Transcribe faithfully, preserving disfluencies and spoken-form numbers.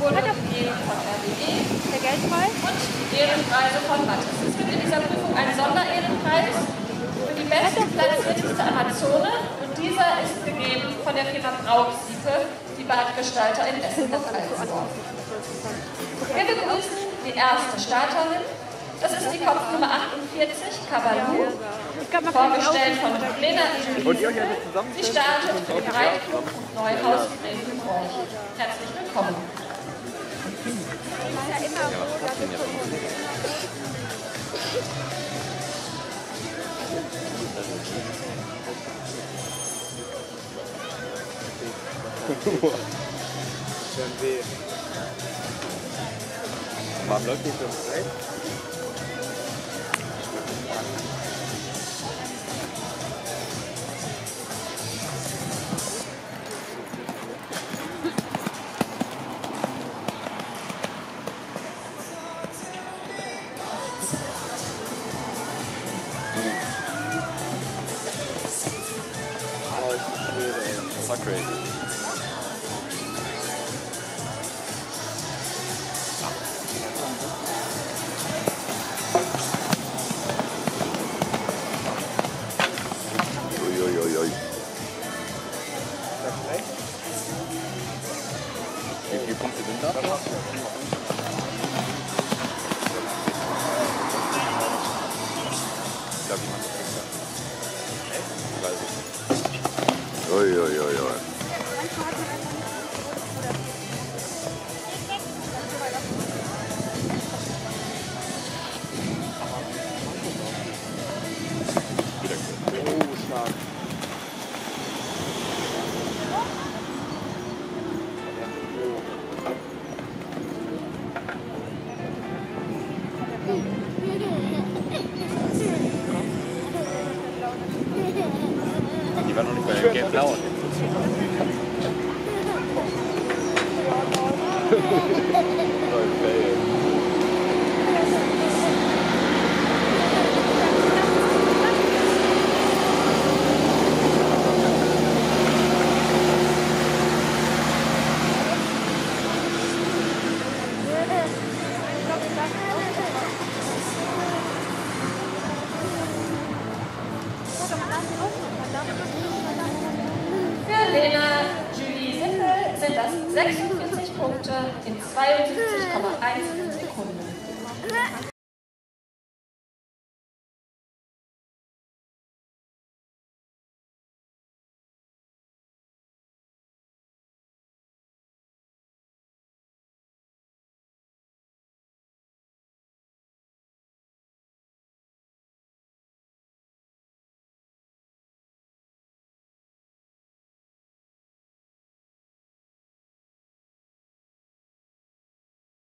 von R W E Der Geldpreis? und die Ehrenpreise von Mattes. Es gibt in dieser Prüfung einen Sonderehrenpreis für die bestplatzierteste Amazone und dieser ist gegeben von der Firma Brauchsiepe, die Badgestalter in Essen und Alsdorf. Wir begrüßen die erste Starterin. Das ist die Kopfnummer achtundvierzig, Kabalu, vorgestellt von Lena Julie. Sie startet für den Reitclub Neuhaus Bremen-Borch. Herzlich willkommen. Ja immer so, dass Schon weh. Warum läuft die schon frei? Das war crazy. Uiuiui. Wie viele Punkte sind das? Ich glaube, die machen das besser. Ich weiß es nicht. Uiuiui. Oh, stark. Die waren noch nicht bei der Game Blau. Für Lena Julie Sippel sind das sechsundvierzig Punkte in zweiundsiebzig Komma eins Sekunden.